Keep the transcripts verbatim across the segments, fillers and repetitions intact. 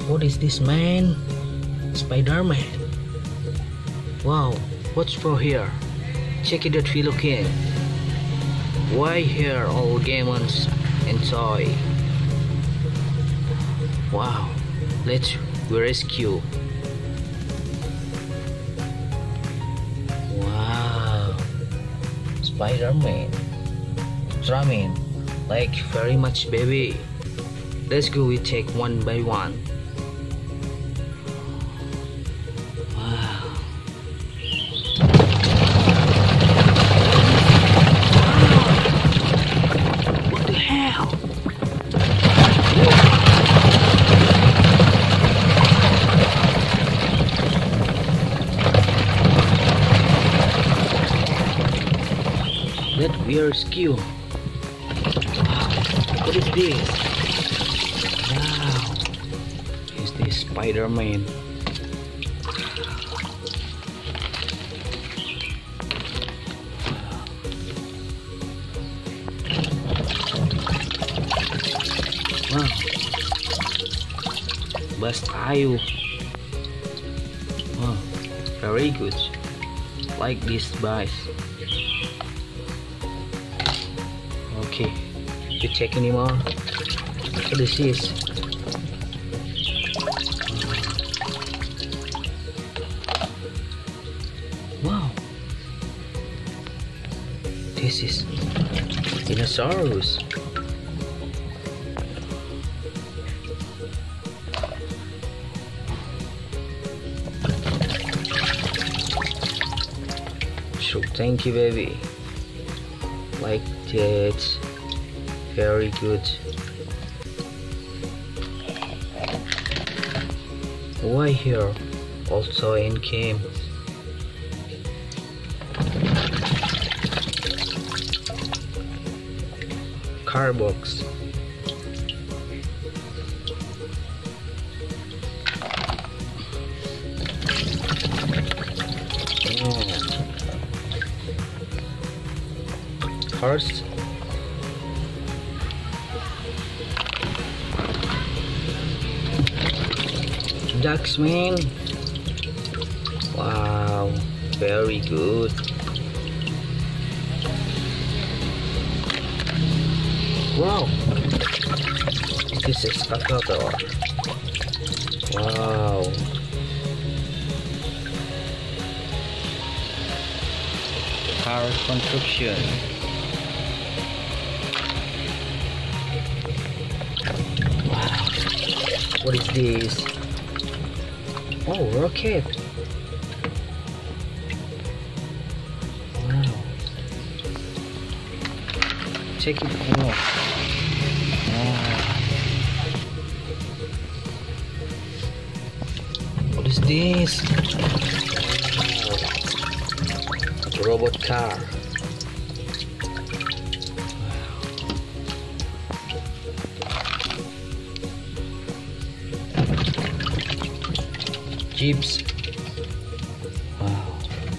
What is this, man? Spider-Man. Wow, what's for here? Check it out, fellow king. Why here all gamers and toy? Wow, let's rescue. Wow, Spider-Man, Ultraman, like very much, baby. Let's go. We take one by one. Wow. What the hell? Let we rescue. What is this? Wow, is this Spider-Man? Wow, best Ayu. Wow, very good. Like this, guys. Okay, you check anymore? What is this? Wow, this is dinosaurs. So thank you, baby. Like that, very good. Why here? Also in game. Car box. Oh. Cars. Ducks, man. Wow, very good. Wow, this is excavator. Wow, car construction. Wow, what is this? Oh, rocket. Wow. Check it out. Wow. What is this? Wow. Robot car. Jeeps. Wow.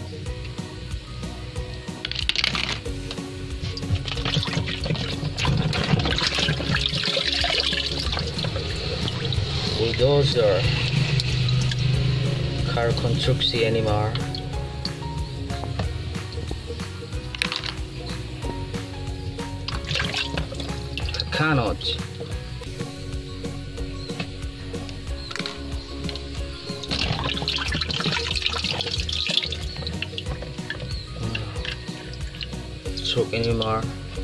Bulldozer. Car construction anymore. Cannot. Choke anymore.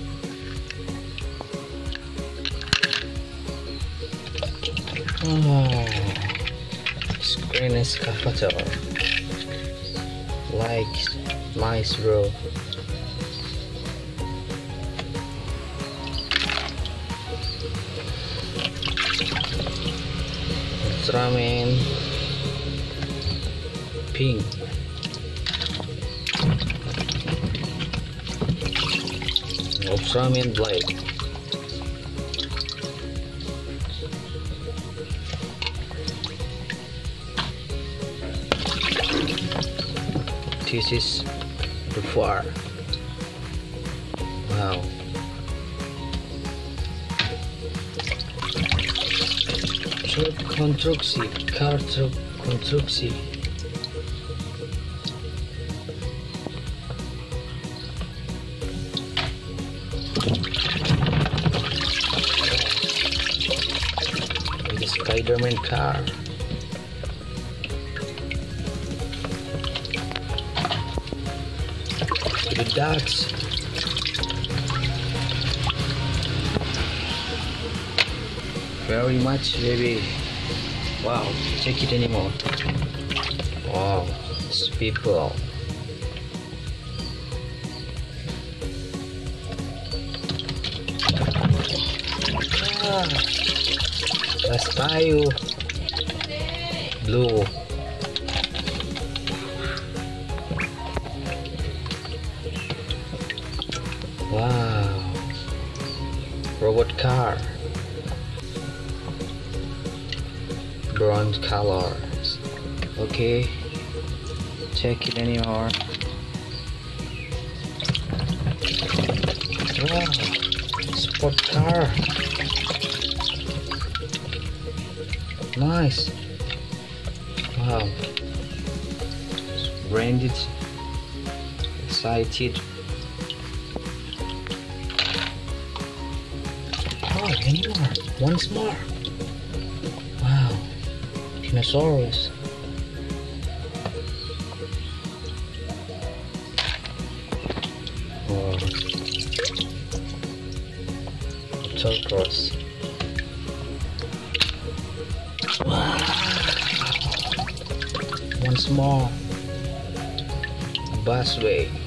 Oh, screen excavator. Like nice, bro. Ultraman pink. Ultraman black. This is the far. Wow. Truk konstruksi, car truk konstruksi. The Spider-Man car. The dogs. Very much, baby. Wow, check it anymore. Wow, it's people. Ah, gas tayo. Blue. Wow, robot car. Bronze colors. Okay, check it anymore. Wow, sport car. Nice. Wow, branded. Excited. Oh, anymore. Once more. Wow. Dinosaurs. Oh. Turquoise. Wow. Once more. Busway.